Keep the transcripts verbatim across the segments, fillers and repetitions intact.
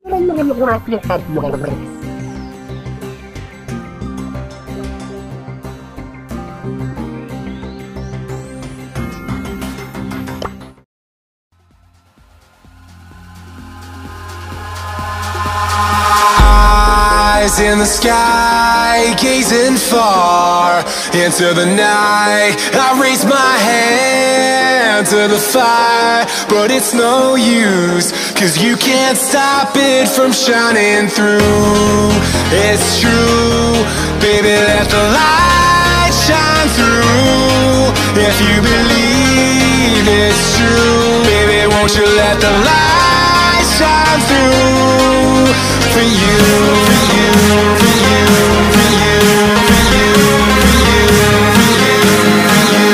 Eyes in the sky, gazing far into the night. I raise my hand to the fire, but it's no use, 'cause you can't stop it from shining through. It's true, baby, let the light shine through. If you believe it's true, baby, won't you let the light shine through for you, for you, for you, for you, for you, for you, for you, for you,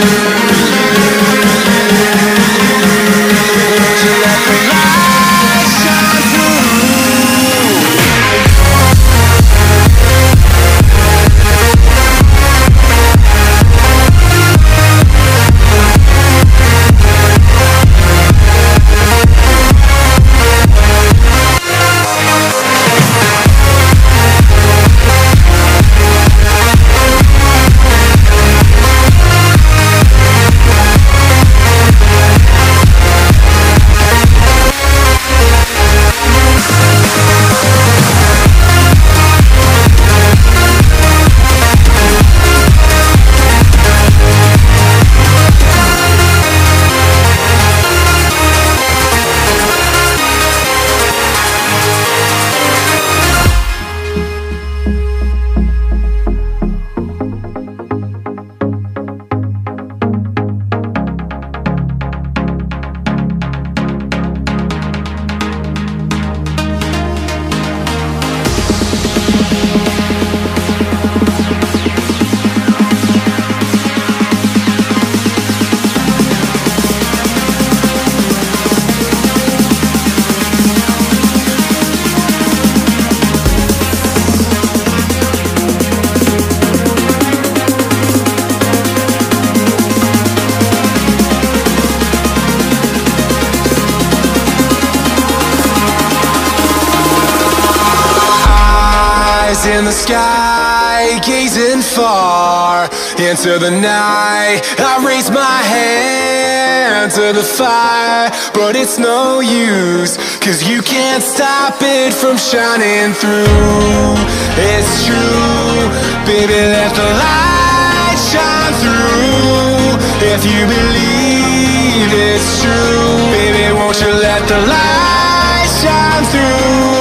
won't you let the light shine through? In the sky, gazing far into the night. I raise my hand to the fire, but it's no use, 'cause you can't stop it from shining through. It's true, baby, let the light shine through. If you believe it's true, baby, won't you let the light shine through?